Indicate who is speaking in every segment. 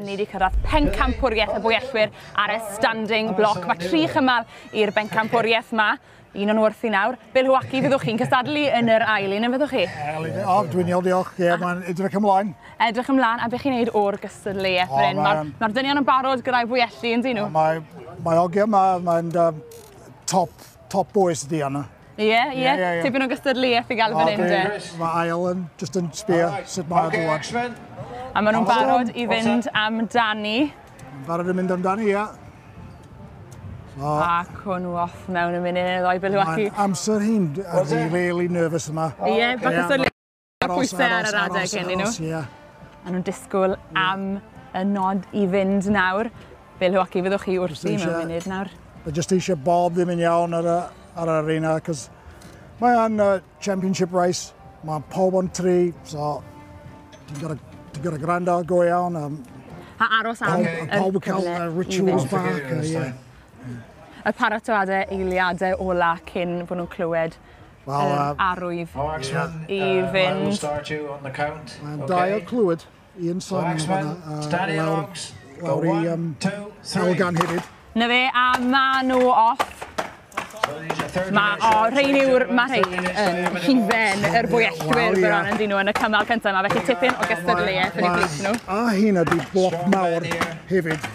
Speaker 1: ni wedi cyrraedd pencampwriaeth y Bwyellwyr ar y standing block. Mae 3 chymal i'r bencampwriaeth yma. Un o'n wrthi nawr. Bilhwaki, fyddwch chi'n cystadlu yn yr ail un, fyddwch chi?
Speaker 2: Dwi'n iawn, diolch. Mae'n edrych ymlaen.
Speaker 1: Edrych ymlaen, a beth chi'n neud o'r gystadleuaeth fan hyn? Mae'r dynion yn barod gyda'i Bwyelli, yn dyn nhw?
Speaker 2: Mae ogia yma, mae'n top boys ydi yna.
Speaker 1: Ie. Tipyn o gystadleuaeth i gael fan hyn, de?
Speaker 2: Mae ail yn just yn sbio sut mae'n dŵad.
Speaker 1: A maen nhw'n barod i fynd amdani.
Speaker 2: Barod i mynd amdani, ie.
Speaker 1: A hwnnw off mewn y munud yn ddoi Bilhwaki.
Speaker 2: Mae'n amser hi'n really nervous yma.
Speaker 1: Ie, bach gystadleuaeth pwysau ar yr adeg hyn nhw. A nhw'n disgwyl am y nod i fynd nawr. Bilhwaki, fyddwch chi wrthi mewn munud nawr?
Speaker 2: Just eisiau bob ddim yn iawn ar yr arena, cos mae'n championship race. Mae pob o'n 3, so ti'n gyda gwrando go iawn.
Speaker 1: A aros am y
Speaker 2: pob yn cael rituals bach.
Speaker 1: Y paratoadau eiliadau ola cyn bod nhw'n clywed arwydd i fynd.
Speaker 2: Mae'n dau o clywed, un son lawr i Elgan hefyd.
Speaker 1: Na fe, a ma nhw off. Rhain yn hifen yr Bwyellwyr bron yn dyn nhw yn y cymal cyntaf yma, felly tipyn o gystadleuaeth yn eu blith nhw.
Speaker 2: A hyn ydi bloc mawr hefyd.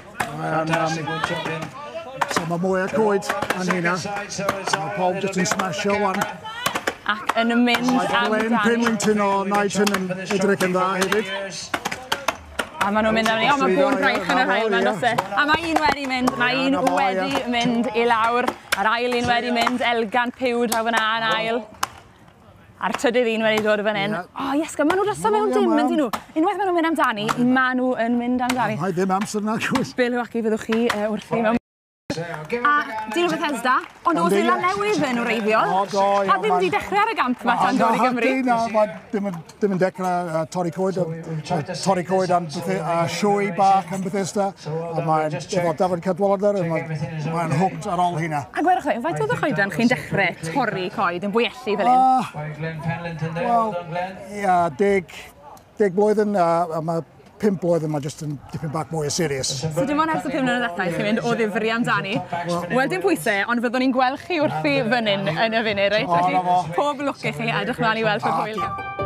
Speaker 2: So mae mwy o coed yn hynna. Mae pob jyst yn smasho wan.
Speaker 1: Ac yn mynd amdani.
Speaker 2: Glenn Penwington o Knighton yn edrych yn dda hefyd.
Speaker 1: A maen nhw'n mynd amdani. O, mae bôn braich yn yr hael ma'n dose. A mae un wedi mynd. Mae un wedi mynd i lawr. A'r ail un wedi mynd. Elgan Piwd draw fyna yn ail. A'r trydydd un wedi dod fan hyn. O, Iesga, maen nhw dros mewn dim yn dyn nhw. Unwaith maen nhw'n mynd amdani, maen nhw yn mynd amdani.
Speaker 2: Mae ddim amser na gwrs.
Speaker 1: Bilhwaki, fyddwch chi wrthi mewn. A dyn nhw Bethesda, ond oedd Ilan Newydd yn wreiddiol. A ddim wedi dechrau ar y gamp yma tan dod i Gymru.
Speaker 2: Ddim yn dechrau torri coed am sioe bach yn Bethesda. A mae'n efo Dafod Cadwaladr, mae'n hooked ar ol hynna.
Speaker 1: A gwerwch chi, faint oedd y choedan chi'n dechrau torri coed yn Bwyelli fel hyn?
Speaker 2: Wel, 10 blwyddyn, a mae 5 blwyddyn mae jyst yn dipyn bach mwy o serious.
Speaker 1: So dim ond ers y 5 mlynedd ddechrau chi'n mynd o ddifri amdani. Wel, dim pwysau, ond fyddwn ni'n gweld chi wrthi fan hyn yn y funud, reit? Felly, pob lwc i chi, edrych mlaen i weld y hwyl.